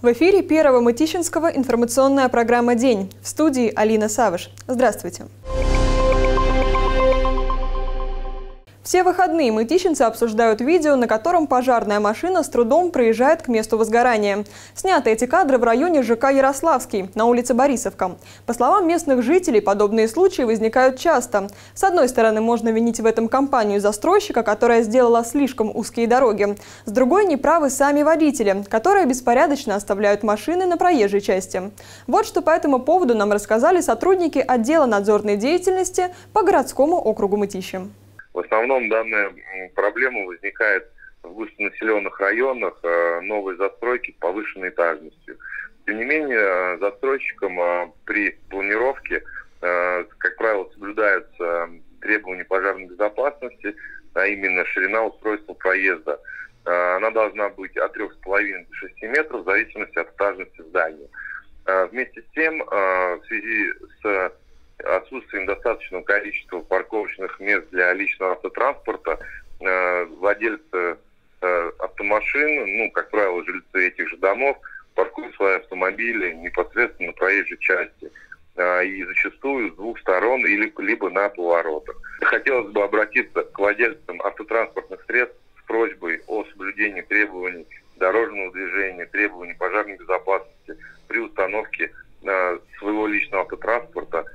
В эфире Первого Мытищинского информационная программа «День». В студии Алина Савыш. Здравствуйте. Все выходные мытищинцы обсуждают видео, на котором пожарная машина с трудом проезжает к месту возгорания. Сняты эти кадры в районе ЖК Ярославский, на улице Борисовка. По словам местных жителей, подобные случаи возникают часто. С одной стороны, можно винить в этом компанию застройщика, которая сделала слишком узкие дороги. С другой, неправы сами водители, которые беспорядочно оставляют машины на проезжей части. Вот что по этому поводу нам рассказали сотрудники отдела надзорной деятельности по городскому округу Мытищи. В основном данная проблема возникает в густонаселенных районах новой застройки с повышенной этажностью. Тем не менее, застройщикам при планировке, как правило, соблюдаются требования пожарной безопасности, а именно ширина устройства проезда. Она должна быть от 3,5 до 6 метров в зависимости от этажности здания. Вместе с тем, в связи с отсутствием достаточного количества парковочных мест для личного автотранспорта, владельцы автомашин, как правило, жильцы этих же домов, паркуют свои автомобили непосредственно на проезжей части. И зачастую с двух сторон, либо на поворотах. Хотелось бы обратиться к владельцам автотранспортных средств с просьбой о соблюдении требований дорожного движения, требований пожарной безопасности при установке своего личного автотранспорта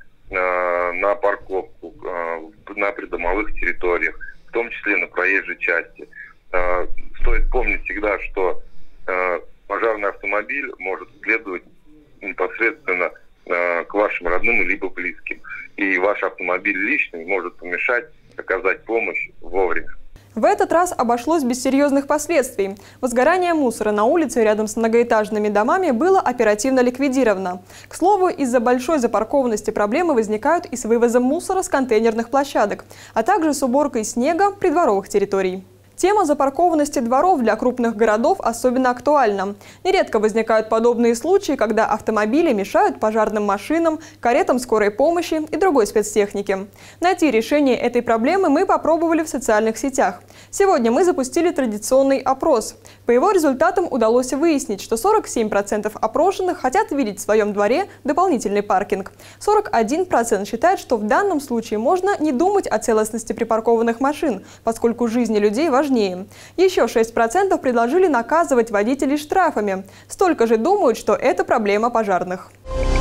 на парковку, на придомовых территориях, в том числе на проезжей части. Стоит помнить всегда, что пожарный автомобиль может следовать непосредственно к вашим родным либо близким. И ваш автомобиль личный может помешать оказать помощь вовремя. В этот раз обошлось без серьезных последствий. Возгорание мусора на улице рядом с многоэтажными домами было оперативно ликвидировано. К слову, из-за большой запаркованности проблемы возникают и с вывозом мусора с контейнерных площадок, а также с уборкой снега придворовых территорий. Тема запаркованности дворов для крупных городов особенно актуальна. Нередко возникают подобные случаи, когда автомобили мешают пожарным машинам, каретам скорой помощи и другой спецтехнике. Найти решение этой проблемы мы попробовали в социальных сетях. Сегодня мы запустили традиционный опрос. По его результатам удалось выяснить, что 47% опрошенных хотят видеть в своем дворе дополнительный паркинг. 41% считают, что в данном случае можно не думать о целостности припаркованных машин, поскольку жизни людей важнее. Еще 6% предложили наказывать водителей штрафами. Столько же думают, что это проблема пожарных.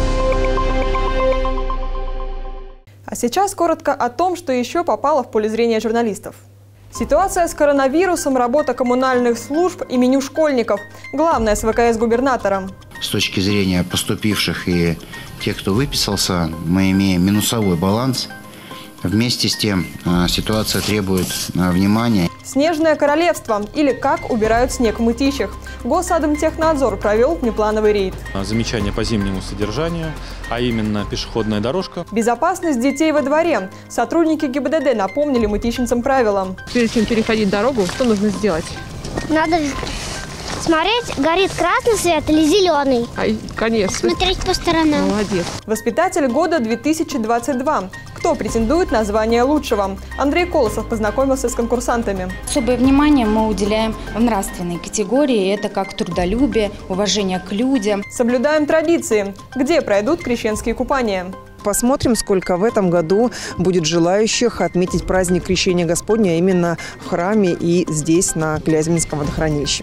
А сейчас коротко о том, что еще попало в поле зрения журналистов. Ситуация с коронавирусом, работа коммунальных служб и меню школьников. Главное с ВКС губернатора. С точки зрения поступивших и тех, кто выписался, мы имеем минусовой баланс. Вместе с тем ситуация требует внимания. Снежное королевство, или как убирают снег в Мытищах. Госадмтехнадзор провел внеплановый рейд. Замечания по зимнему содержанию, а именно пешеходная дорожка. Безопасность детей во дворе. Сотрудники ГИБДД напомнили мытищинцам правила. Прежде чем переходить дорогу, что нужно сделать? Надо смотреть, горит красный свет или зеленый. Конечно. Смотреть по сторонам. Молодец. Воспитатель года 2022. Кто претендует на звание лучшего? Андрей Колосов познакомился с конкурсантами. Особое внимание мы уделяем в нравственной категории. Это как трудолюбие, уважение к людям. Соблюдаем традиции. Где пройдут крещенские купания? Посмотрим, сколько в этом году будет желающих отметить праздник Крещения Господня именно в храме и здесь, на Клязьминском водохранилище.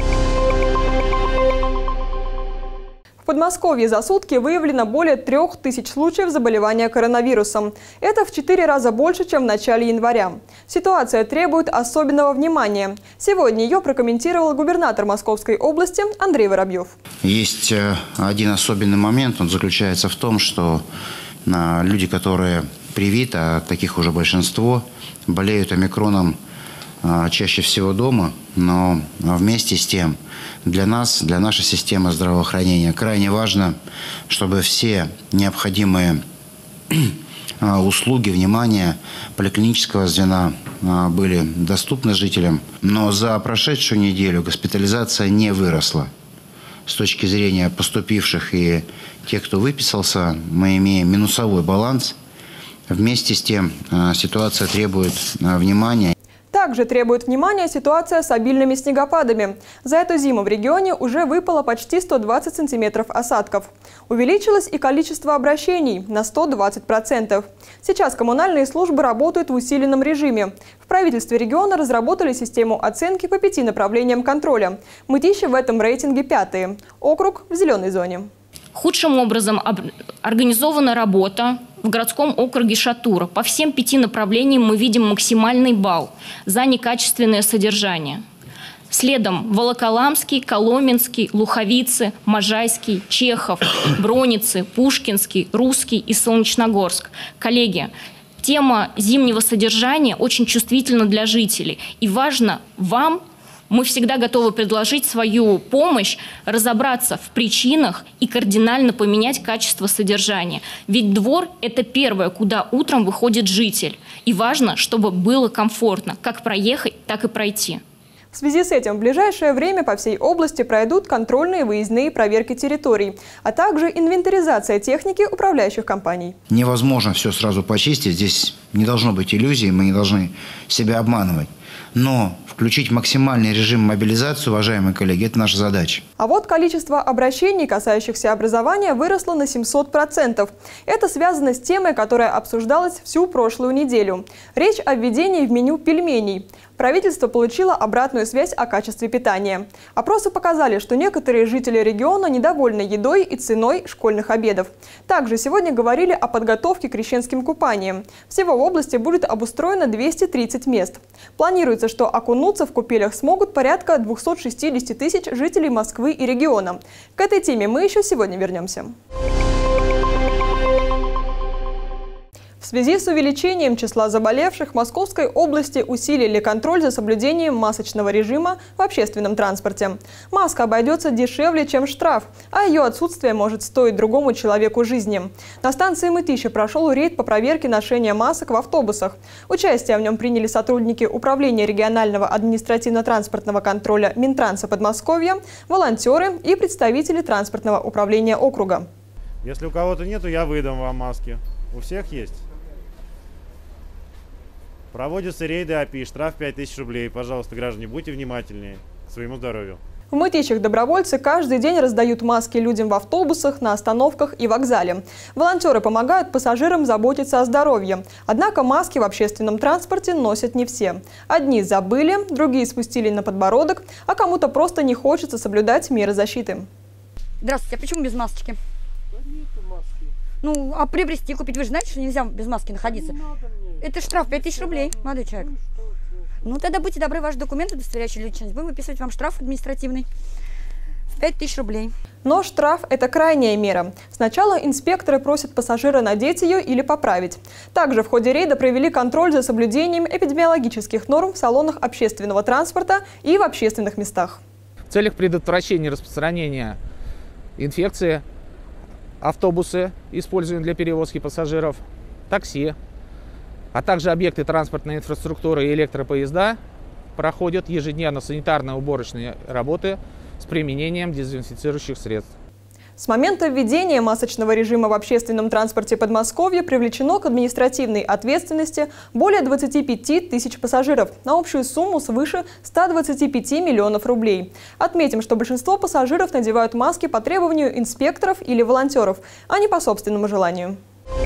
В Подмосковье за сутки выявлено более 3000 случаев заболевания коронавирусом. Это в 4 раза больше, чем в начале января. Ситуация требует особенного внимания. Сегодня ее прокомментировал губернатор Московской области Андрей Воробьев. Есть один особенный момент. Он заключается в том, что люди, которые привиты, а таких уже большинство, болеют омикроном чаще всего дома, но вместе с тем для нас, для нашей системы здравоохранения крайне важно, чтобы все необходимые услуги, внимание поликлинического звена были доступны жителям. Но за прошедшую неделю госпитализация не выросла. С точки зрения поступивших и тех, кто выписался, мы имеем минусовой баланс. Вместе с тем ситуация требует внимания. Также требует внимания ситуация с обильными снегопадами. За эту зиму в регионе уже выпало почти 120 сантиметров осадков. Увеличилось и количество обращений на 120%. Сейчас коммунальные службы работают в усиленном режиме. В правительстве региона разработали систему оценки по 5 направлениям контроля. Мытищи в этом рейтинге 5-е. Округ в зеленой зоне. Худшим образом организована работа в городском округе Шатура. По всем 5 направлениям мы видим максимальный балл за некачественное содержание. Следом Волоколамский, Коломенский, Луховицы, Можайский, Чехов, Броницы, Пушкинский, Русский и Солнечногорск. Коллеги, тема зимнего содержания очень чувствительна для жителей. И важно вам, мы всегда готовы предложить свою помощь, разобраться в причинах и кардинально поменять качество содержания. Ведь двор – это первое, куда утром выходит житель. И важно, чтобы было комфортно, как проехать, так и пройти. В связи с этим в ближайшее время по всей области пройдут контрольные выездные проверки территорий, а также инвентаризация техники управляющих компаний. Невозможно все сразу почистить, здесь не должно быть иллюзий, мы не должны себя обманывать. Но включить максимальный режим мобилизации, уважаемые коллеги, это наша задача. А вот количество обращений, касающихся образования, выросло на 700%. Это связано с темой, которая обсуждалась всю прошлую неделю. Речь о введении в меню пельменей. Правительство получило обратную связь о качестве питания. Опросы показали, что некоторые жители региона недовольны едой и ценой школьных обедов. Также сегодня говорили о подготовке к крещенским купаниям. Всего в области будет обустроено 230 мест. Планируется, что окунуться в купелях смогут порядка 260 тысяч жителей Москвы и региона. К этой теме мы еще сегодня вернемся. В связи с увеличением числа заболевших в Московской области усилили контроль за соблюдением масочного режима в общественном транспорте. Маска обойдется дешевле, чем штраф, а ее отсутствие может стоить другому человеку жизни. На станции Мытищи прошел рейд по проверке ношения масок в автобусах. Участие в нем приняли сотрудники Управления регионального административно-транспортного контроля Минтранса Подмосковья, волонтеры и представители транспортного управления округа. Если у кого-то нету, я выдам вам маски. У всех есть? Проводятся рейды АПИ, штраф 5000 рублей. Пожалуйста, граждане, будьте внимательнее к своему здоровью. В Мытищах добровольцы каждый день раздают маски людям в автобусах, на остановках и вокзале. Волонтеры помогают пассажирам заботиться о здоровье. Однако маски в общественном транспорте носят не все. Одни забыли, другие спустили на подбородок, а кому-то просто не хочется соблюдать меры защиты. Здравствуйте, а почему без масочки? Ну, а приобрести, купить, вы же знаете, что нельзя без маски находиться? Это штраф 5000 рублей, молодой человек. Ну, тогда будьте добры, ваши документы, удостоверяющие личность. Будем выписывать вам штраф административный. 5000 рублей. Но штраф – это крайняя мера. Сначала инспекторы просят пассажира надеть ее или поправить. Также в ходе рейда провели контроль за соблюдением эпидемиологических норм в салонах общественного транспорта и в общественных местах. В целях предотвращения распространения инфекции автобусы используем для перевозки пассажиров, такси, а также объекты транспортной инфраструктуры и электропоезда проходят ежедневно санитарно-уборочные работы с применением дезинфицирующих средств. С момента введения масочного режима в общественном транспорте Подмосковья привлечено к административной ответственности более 25 тысяч пассажиров на общую сумму свыше 125 миллионов рублей. Отметим, что большинство пассажиров надевают маски по требованию инспекторов или волонтеров, а не по собственному желанию.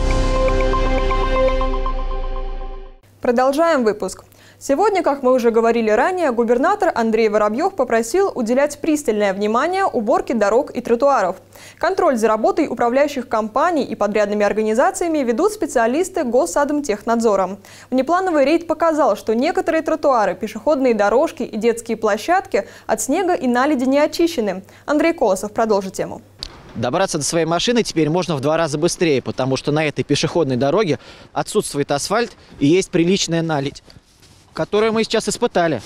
Продолжаем выпуск. Сегодня, как мы уже говорили ранее, губернатор Андрей Воробьев попросил уделять пристальное внимание уборке дорог и тротуаров. Контроль за работой управляющих компаний и подрядными организациями ведут специалисты Госадмтехнадзора. Внеплановый рейд показал, что некоторые тротуары, пешеходные дорожки и детские площадки от снега и наледи не очищены. Андрей Колосов продолжит тему. Добраться до своей машины теперь можно в 2 раза быстрее, потому что на этой пешеходной дороге отсутствует асфальт и есть приличная наледь, которую мы сейчас испытали.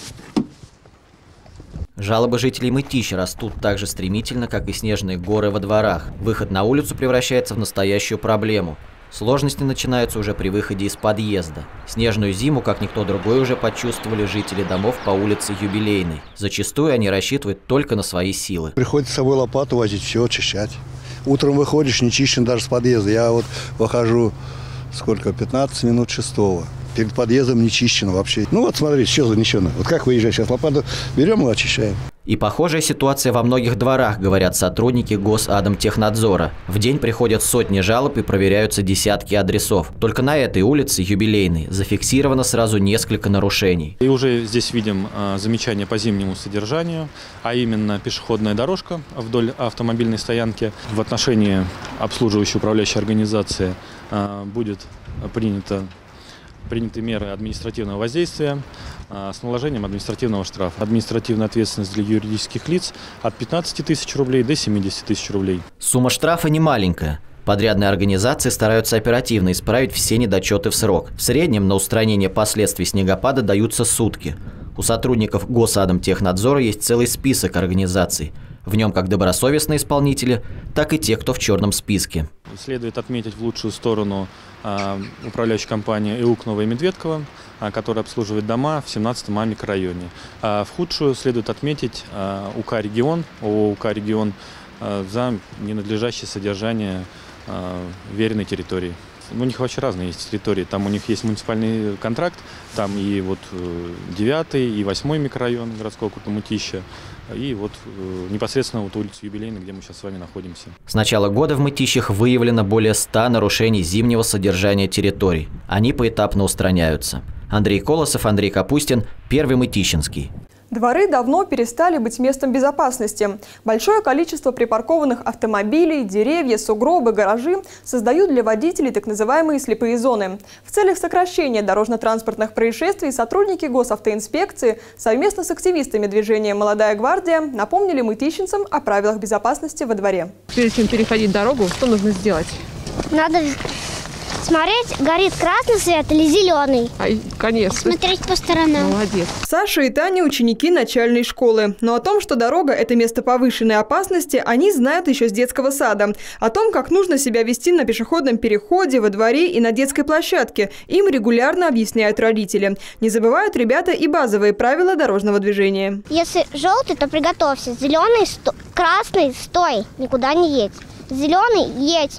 Жалобы жителей Мытищи растут так же стремительно, как и снежные горы во дворах. Выход на улицу превращается в настоящую проблему. Сложности начинаются уже при выходе из подъезда. Снежную зиму, как никто другой, уже почувствовали жители домов по улице Юбилейной. Зачастую они рассчитывают только на свои силы. Приходится с собой лопату возить, все очищать. Утром выходишь, не чищен даже с подъезда. Я вот выхожу, 15 минут 6-го. Перед подъездом не чищено вообще. Ну вот смотрите, что занесено. Вот как выезжать сейчас, лопату берем и очищаем. И похожая ситуация во многих дворах, говорят сотрудники Госадмтехнадзора. В день приходят сотни жалоб и проверяются десятки адресов. Только на этой улице, Юбилейной, зафиксировано сразу несколько нарушений. И уже здесь видим замечания по зимнему содержанию, а именно пешеходная дорожка вдоль автомобильной стоянки. В отношении обслуживающей управляющей организации будет приняты меры административного воздействия с наложением административного штрафа. Административная ответственность для юридических лиц от 15 тысяч рублей до 70 тысяч рублей. Сумма штрафа не маленькая. Подрядные организации стараются оперативно исправить все недочеты в срок. В среднем на устранение последствий снегопада даются сутки. У сотрудников Госадмтехнадзора есть целый список организаций. В нем как добросовестные исполнители, так и те, кто в черном списке. Следует отметить в лучшую сторону управляющую компанию ЭУК Новая Медведково, которая обслуживает дома в 17-м микрорайоне. В худшую следует отметить УК «Регион», ООО «УК Регион» за ненадлежащее содержание веренной территории. У них вообще разные есть территории. Там у них есть муниципальный контракт, там и вот 9-й, и 8-й микрорайон городского округа Мытища, и вот непосредственно вот улицу Юбилейной, где мы сейчас с вами находимся. С начала года в Мытищах выявлено более 100 нарушений зимнего содержания территорий. Они поэтапно устраняются. Андрей Колосов, Андрей Капустин, Первый Мытищинский. Дворы давно перестали быть местом безопасности. Большое количество припаркованных автомобилей, деревья, сугробы, гаражи создают для водителей так называемые слепые зоны. В целях сокращения дорожно-транспортных происшествий сотрудники госавтоинспекции совместно с активистами движения «Молодая гвардия» напомнили мытищинцам о правилах безопасности во дворе. Перед чем переходить дорогу, что нужно сделать? Надо смотреть, горит красный свет или зеленый. Конечно. Смотреть по сторонам. Молодец. Саша и Таня – ученики начальной школы. Но о том, что дорога – это место повышенной опасности, они знают еще с детского сада. О том, как нужно себя вести на пешеходном переходе, во дворе и на детской площадке, им регулярно объясняют родители. Не забывают ребята и базовые правила дорожного движения. Если желтый, то приготовься. Зеленый, красный, стой, никуда не едь. Зеленый – едь.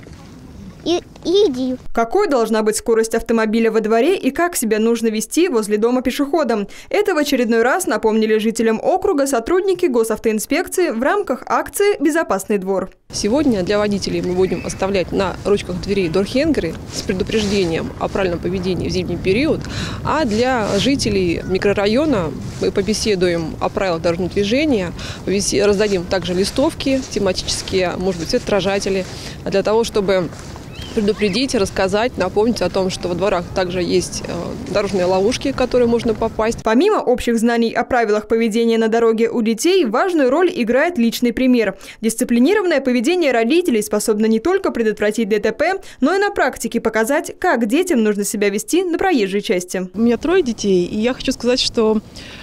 И иди. Какой должна быть скорость автомобиля во дворе и как себя нужно вести возле дома пешеходом? Это в очередной раз напомнили жителям округа сотрудники госавтоинспекции в рамках акции «Безопасный двор». Сегодня для водителей мы будем оставлять на ручках дверей дорхенгеры с предупреждением о правильном поведении в зимний период, а для жителей микрорайона мы побеседуем о правилах дорожного движения, раздадим также листовки тематические, может быть, светоотражатели, для того, чтобы предупредить, рассказать, напомнить о том, что во дворах также есть дорожные ловушки, в которые можно попасть. Помимо общих знаний о правилах поведения на дороге у детей, важную роль играет личный пример. Дисциплинированное поведение родителей способно не только предотвратить ДТП, но и на практике показать, как детям нужно себя вести на проезжей части. У меня 3 детей, и я хочу сказать, что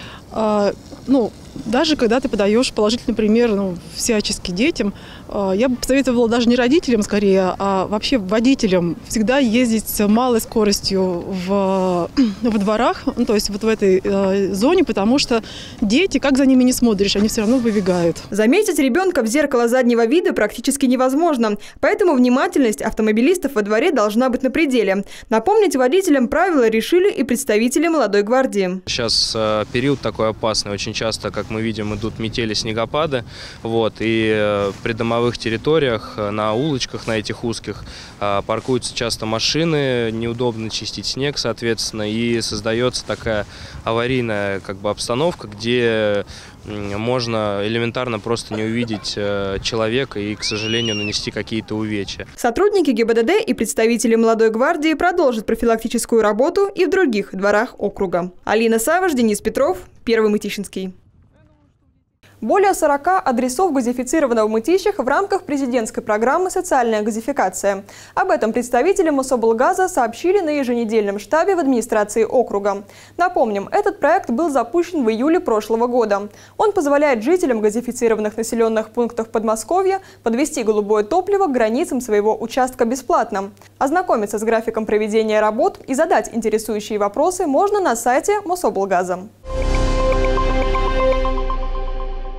даже когда ты подаешь положительный пример всячески детям, я бы посоветовала даже не родителям скорее, а вообще водителям всегда ездить с малой скоростью во дворах, то есть вот в этой зоне, потому что дети, как за ними не смотришь, они все равно выбегают. Заметить ребенка в зеркало заднего вида практически невозможно, поэтому внимательность автомобилистов во дворе должна быть на пределе. Напомнить водителям правила решили и представители «Молодой гвардии». Сейчас период такой опасный, очень часто, как мы видим, идут метели, снегопады, и при домовых территориях, на улочках, на этих узких, паркуются часто машины, неудобно чистить снег, соответственно, и создается такая аварийная обстановка, где можно элементарно просто не увидеть человека и, к сожалению, нанести какие-то увечья. Сотрудники ГИБДД и представители «Молодой гвардии» продолжат профилактическую работу и в других дворах округа. Алина Саваш, Денис Петров, Первый Мытищинский. Более 40 адресов газифицировано в Мытищах в рамках президентской программы «Социальная газификация». Об этом представители Мособлгаза сообщили на еженедельном штабе в администрации округа. Напомним, этот проект был запущен в июле прошлого года. Он позволяет жителям газифицированных населенных пунктов Подмосковья подвести голубое топливо к границам своего участка бесплатно. Ознакомиться с графиком проведения работ и задать интересующие вопросы можно на сайте Мособлгаза.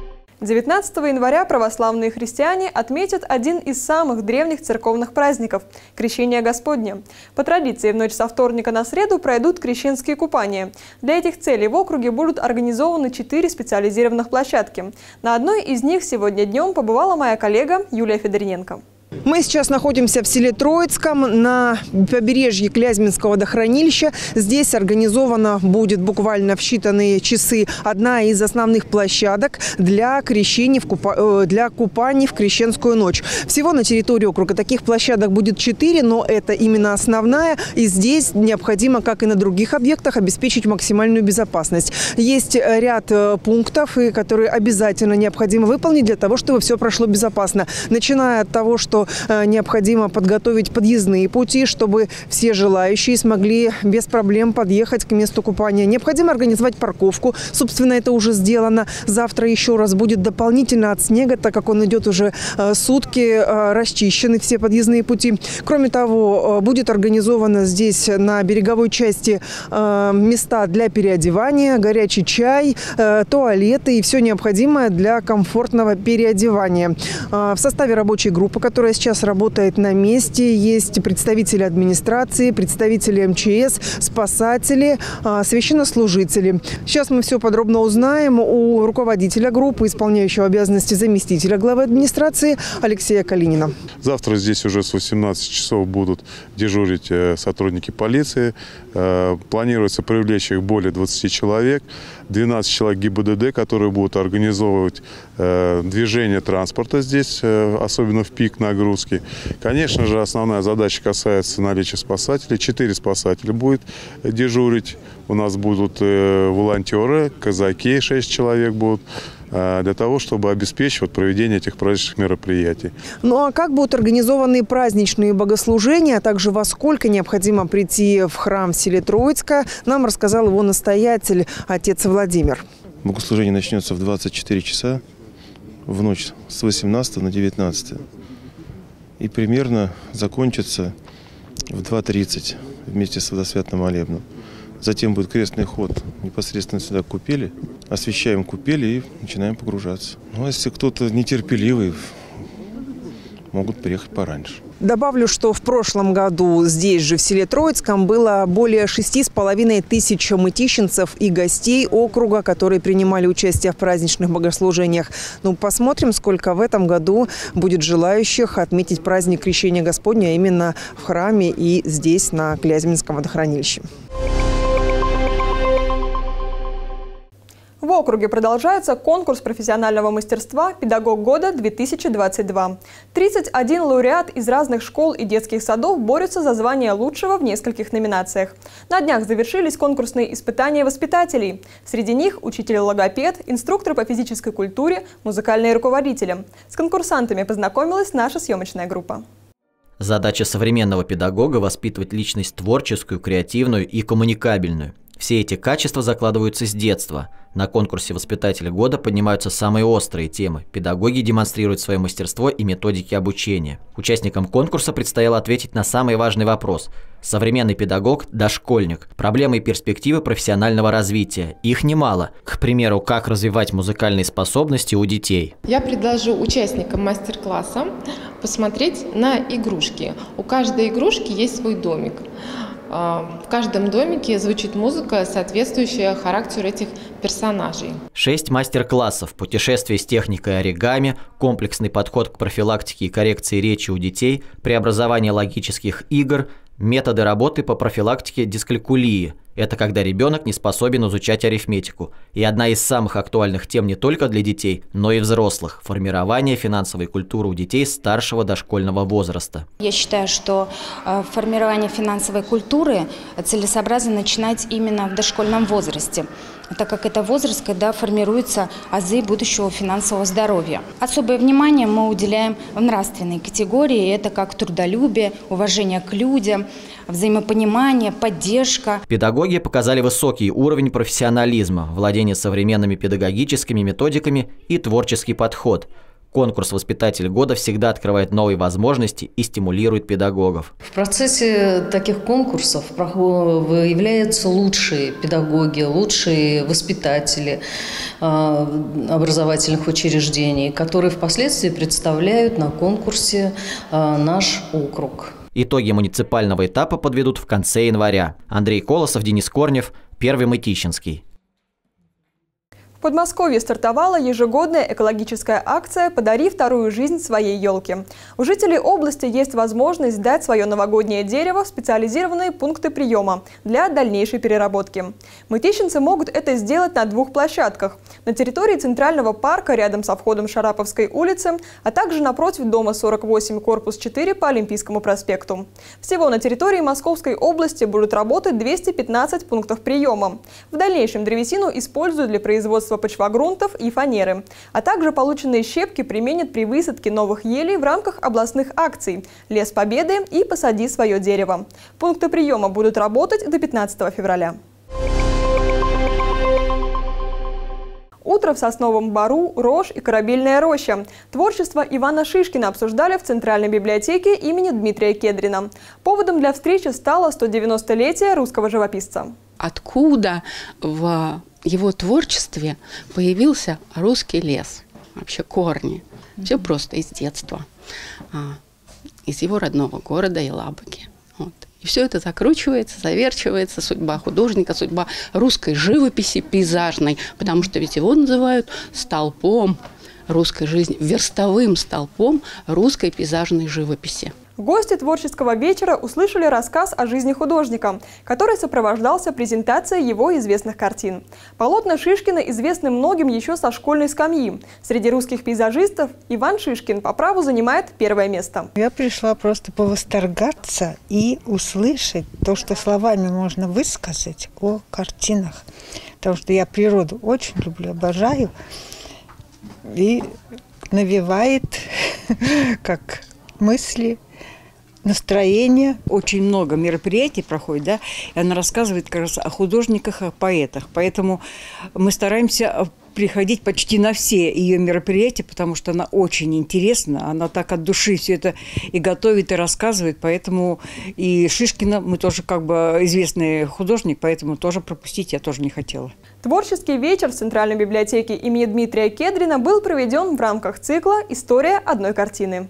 19 января православные христиане отметят один из самых древних церковных праздников – Крещение Господне. По традиции, в ночь со вторника на среду пройдут крещенские купания. Для этих целей в округе будут организованы 4 специализированных площадки. На одной из них сегодня днем побывала моя коллега Юлия Федорененко. Мы сейчас находимся в селе Троицком на побережье Клязьминского водохранилища. Здесь организована будет буквально в считанные часы одна из основных площадок для крещения, для купаний в крещенскую ночь. Всего на территории округа таких площадок будет 4, но это именно основная. И здесь необходимо, как и на других объектах, обеспечить максимальную безопасность. Есть ряд пунктов, которые обязательно необходимо выполнить для того, чтобы все прошло безопасно. Начиная от того, что необходимо подготовить подъездные пути, чтобы все желающие смогли без проблем подъехать к месту купания. Необходимо организовать парковку. Собственно, это уже сделано. Завтра еще раз будет дополнительно от снега, так как он идет уже сутки, расчищены все подъездные пути. Кроме того, будет организовано здесь на береговой части места для переодевания, горячий чай, туалеты и все необходимое для комфортного переодевания. В составе рабочей группы, которая сейчас работает на месте, есть представители администрации, представители МЧС, спасатели, священнослужители. Сейчас мы все подробно узнаем у руководителя группы, исполняющего обязанности заместителя главы администрации Алексея Калинина. Завтра здесь уже с 18 часов будут дежурить сотрудники полиции. Планируется привлечь их более 20 человек. 12 человек ГИБДД, которые будут организовывать движение транспорта здесь, особенно в пик нагрузки. Конечно же, основная задача касается наличия спасателей. 4 спасателя будет дежурить. У нас будут волонтеры, казаки, 6 человек будут, для того, чтобы обеспечивать проведение этих праздничных мероприятий. Ну а как будут организованы праздничные богослужения, а также во сколько необходимо прийти в храм в селе Троицко, нам рассказал его настоятель, отец Владимир. Богослужение начнется в 24 часа в ночь с 18 на 19. И примерно закончится в 2:30 вместе с водосвятным молебном. Затем будет крестный ход непосредственно сюда к купели. Освещаем купели и начинаем погружаться. Ну, а если кто-то нетерпеливый, могут приехать пораньше. Добавлю, что в прошлом году здесь же, в селе Троицком, было более 6500 мытищенцев и гостей округа, которые принимали участие в праздничных богослужениях. Ну, посмотрим, сколько в этом году будет желающих отметить праздник Крещения Господня именно в храме и здесь, на Клязьминском водохранилище. В округе продолжается конкурс профессионального мастерства «Педагог года-2022». 31 лауреат из разных школ и детских садов борются за звание лучшего в нескольких номинациях. На днях завершились конкурсные испытания воспитателей. Среди них учитель-логопед, инструктор по физической культуре, музыкальные руководители. С конкурсантами познакомилась наша съемочная группа. Задача современного педагога – воспитывать личность творческую, креативную и коммуникабельную. Все эти качества закладываются с детства. На конкурсе воспитателя года поднимаются самые острые темы. Педагоги демонстрируют свое мастерство и методики обучения. Участникам конкурса предстояло ответить на самый важный вопрос. Современный педагог – дошкольник. Проблемы и перспективы профессионального развития. Их немало. К примеру, как развивать музыкальные способности у детей. Я предложу участникам мастер-класса посмотреть на игрушки. У каждой игрушки есть свой домик. В каждом домике звучит музыка, соответствующая характеру этих персонажей. 6 мастер-классов, путешествие с техникой оригами, комплексный подход к профилактике и коррекции речи у детей, преобразование логических игр, методы работы по профилактике дискалькулии. Это когда ребенок не способен изучать арифметику. И одна из самых актуальных тем не только для детей, но и взрослых – формирование финансовой культуры у детей старшего дошкольного возраста. Я считаю, что формирование финансовой культуры целесообразно начинать именно в дошкольном возрасте, так как это возраст, когда формируются азы будущего финансового здоровья. Особое внимание мы уделяем в нравственной категории. Это как трудолюбие, уважение к людям, взаимопонимание, поддержка. Педагоги показали высокий уровень профессионализма, владение современными педагогическими методиками и творческий подход. Конкурс «Воспитатель года» всегда открывает новые возможности и стимулирует педагогов. В процессе таких конкурсов выявляются лучшие педагоги, лучшие воспитатели образовательных учреждений, которые впоследствии представляют на конкурсе наш округ. Итоги муниципального этапа подведут в конце января. Андрей Колосов, Денис Корнев, Первый Мытищинский. В Подмосковье стартовала ежегодная экологическая акция «Подари вторую жизнь своей елке». У жителей области есть возможность сдать свое новогоднее дерево в специализированные пункты приема для дальнейшей переработки. Мытищинцы могут это сделать на 2 площадках – на территории Центрального парка рядом со входом Шараповской улицы, а также напротив дома 48, корпус 4 по Олимпийскому проспекту. Всего на территории Московской области будут работать 215 пунктов приема. В дальнейшем древесину используют для производства почвогрунтов и фанеры, а также полученные щепки применят при высадке новых елей в рамках областных акций «Лес Победы» и «Посади свое дерево». Пункты приема будут работать до 15 февраля. Утро в Сосновом Бору, Рожь и Корабельная роща. Творчество Ивана Шишкина обсуждали в Центральной библиотеке имени Дмитрия Кедрина. Поводом для встречи стало 190-летие русского живописца. Откуда в его творчестве появился русский лес? Вообще корни. Все просто из детства. Из его родного города Елабуги. Вот. И все это закручивается, заверчивается, судьба художника, судьба русской живописи пейзажной, потому что ведь его называют столпом русской жизни, верстовым столпом русской пейзажной живописи. Гости творческого вечера услышали рассказ о жизни художника, который сопровождался презентацией его известных картин. Полотна Шишкина известны многим еще со школьной скамьи. Среди русских пейзажистов Иван Шишкин по праву занимает первое место. Я пришла просто повосторгаться и услышать то, что словами можно высказать о картинах. Потому что я природу очень люблю, обожаю. И навевает как мысли, настроение. Очень много мероприятий проходит, да, и она рассказывает как раз о художниках, о поэтах. Поэтому мы стараемся приходить почти на все ее мероприятия, потому что она очень интересна, она так от души все это и готовит, и рассказывает, поэтому и Шишкина, мы тоже как бы известный художник, поэтому тоже пропустить я тоже не хотела. Творческий вечер в Центральной библиотеке имени Дмитрия Кедрина был проведен в рамках цикла «История одной картины».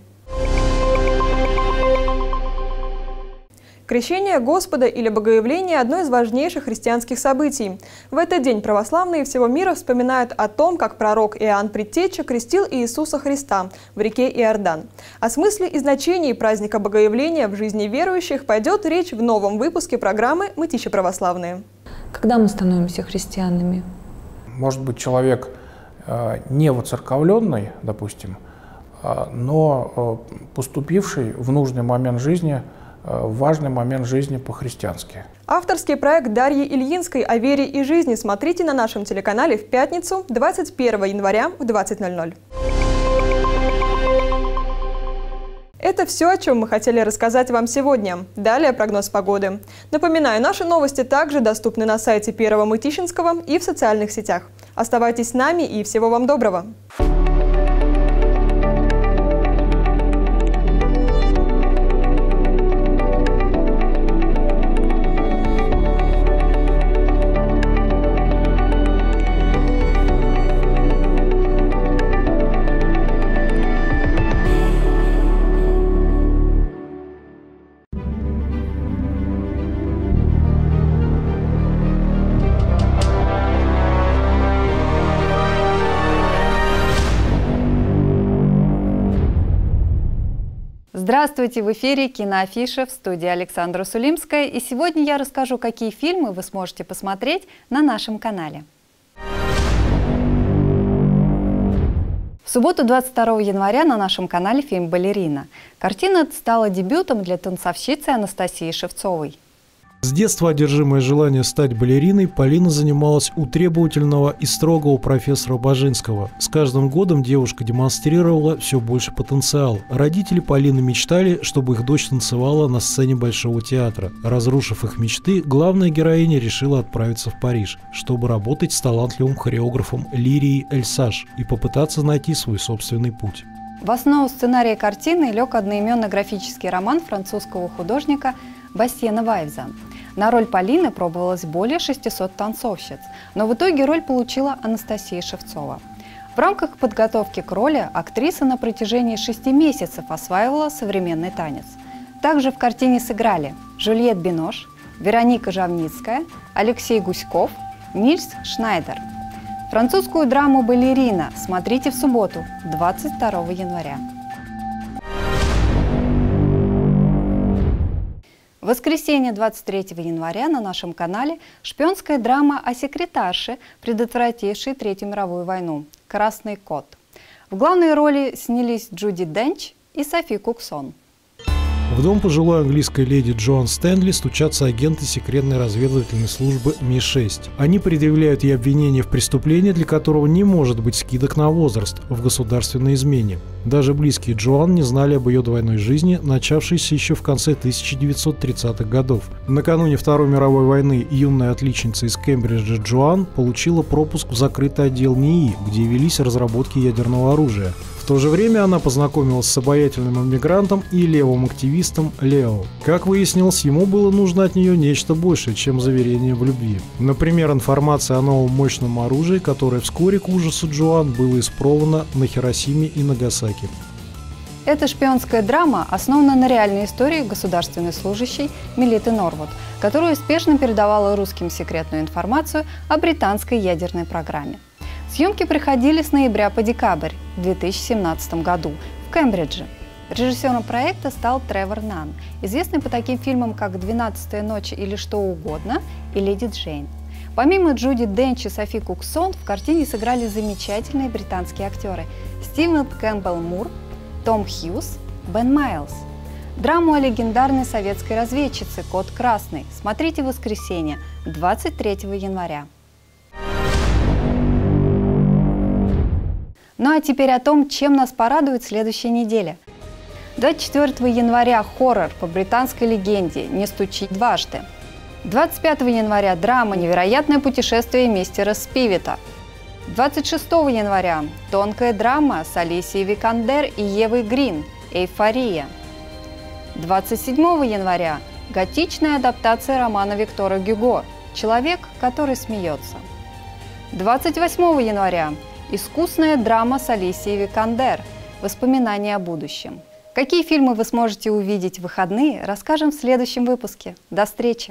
Крещение Господа или Богоявление – одно из важнейших христианских событий. В этот день православные всего мира вспоминают о том, как пророк Иоанн Предтеча крестил Иисуса Христа в реке Иордан. О смысле и значении праздника Богоявления в жизни верующих пойдет речь в новом выпуске программы «Мытищи православные». Когда мы становимся христианами? Может быть, человек не воцерковленный, допустим, но поступивший в нужный момент жизни, в важный момент жизни по-христиански. Авторский проект Дарьи Ильинской о вере и жизни смотрите на нашем телеканале в пятницу, 21 января в 20:00. Это все, о чем мы хотели рассказать вам сегодня. Далее прогноз погоды. Напоминаю, наши новости также доступны на сайте Первого Мытищинского и в социальных сетях. Оставайтесь с нами и всего вам доброго! Здравствуйте! В эфире «Киноафиша», в студии Александра Сулимская. И сегодня я расскажу, какие фильмы вы сможете посмотреть на нашем канале. В субботу 22 января на нашем канале фильм «Балерина». Картина стала дебютом для танцовщицы Анастасии Шевцовой. С детства одержимое желание стать балериной, Полина занималась у требовательного и строгого профессора Бажинского. С каждым годом девушка демонстрировала все больше потенциал. Родители Полины мечтали, чтобы их дочь танцевала на сцене Большого театра. Разрушив их мечты, главная героиня решила отправиться в Париж, чтобы работать с талантливым хореографом Лирией Эльсаж и попытаться найти свой собственный путь. В основу сценария картины лег одноименный графический роман французского художника Бастьена Вайвза. На роль Полины пробовалось более 600 танцовщиц, но в итоге роль получила Анастасия Шевцова. В рамках подготовки к роли актриса на протяжении 6 месяцев осваивала современный танец. Также в картине сыграли Жюльет Бинош, Вероника Жавницкая, Алексей Гуськов, Нильс Шнайдер. Французскую драму «Балерина» смотрите в субботу, 22 января. В воскресенье 23 января на нашем канале шпионская драма о секретарше, предотвратившей Третью мировую войну «Красный кот». В главной роли снялись Джуди Денч и Софи Куксон. В дом пожилой английской леди Джоан Стэнли стучатся агенты секретной разведывательной службы Ми-6. Они предъявляют ей обвинение в преступлении, для которого не может быть скидок на возраст, в государственной измене. Даже близкие Джоан не знали об ее двойной жизни, начавшейся еще в конце 1930-х годов. Накануне Второй мировой войны юная отличница из Кембриджа Джоан получила пропуск в закрытый отдел НИИ, где велись разработки ядерного оружия. В то же время она познакомилась с обаятельным иммигрантом и левым активистом Лео. Как выяснилось, ему было нужно от нее нечто большее, чем заверение в любви. Например, информация о новом мощном оружии, которое вскоре, к ужасу Джоан, было испробовано на Хиросиме и Нагасаки. Эта шпионская драма основана на реальной истории государственной служащей Мелиты Норвуд, которая успешно передавала русским секретную информацию о британской ядерной программе. Съемки проходили с ноября по декабрь в 2017 году в Кембридже. Режиссером проекта стал Тревор Нанн, известный по таким фильмам, как «12-я ночь» или «Что угодно» и «Леди Джейн». Помимо Джуди Денч и Софи Куксон в картине сыграли замечательные британские актеры Стивен Кэмпбелл Мур, Том Хьюз, Бен Майлз. Драму о легендарной советской разведчице «Кот Красный» смотрите в воскресенье, 23 января. Ну а теперь о том, чем нас порадует следующая неделя. 24 января хоррор по британской легенде «Не стучи дважды». 25 января драма «Невероятное путешествие мистера Спивета». 26 января тонкая драма с Алисией Викандер и Евой Грин «Эйфория». 27 января готичная адаптация романа Виктора Гюго «Человек, который смеется». 28 января искусная драма с Алисией Викандер «Воспоминания о будущем». Какие фильмы вы сможете увидеть в выходные, расскажем в следующем выпуске. До встречи!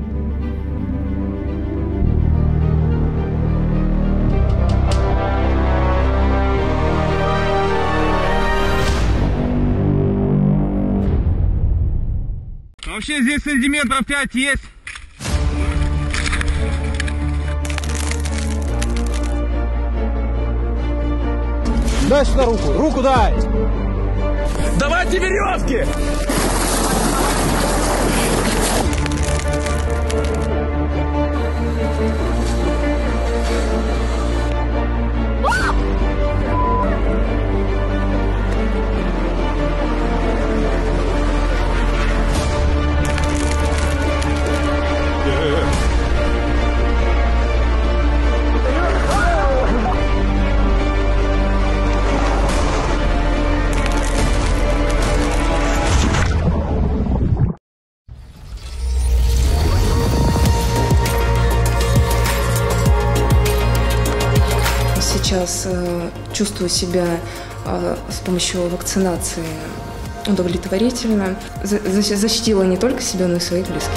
Вообще здесь сантиметров 5 есть. Дай сюда руку! Руку дай! Давайте веревки! Сейчас чувствую себя с помощью вакцинации удовлетворительно. Защитила не только себя, но и своих близких.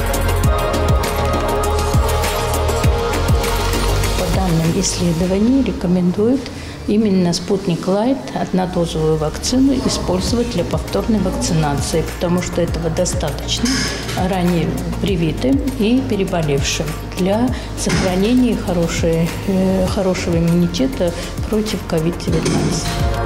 По данным исследований рекомендуют именно «Спутник Лайт», однодозовую вакцину, использовать для повторной вакцинации, потому что этого достаточно ранее привитым и переболевшим для сохранения хорошего иммунитета против COVID-19.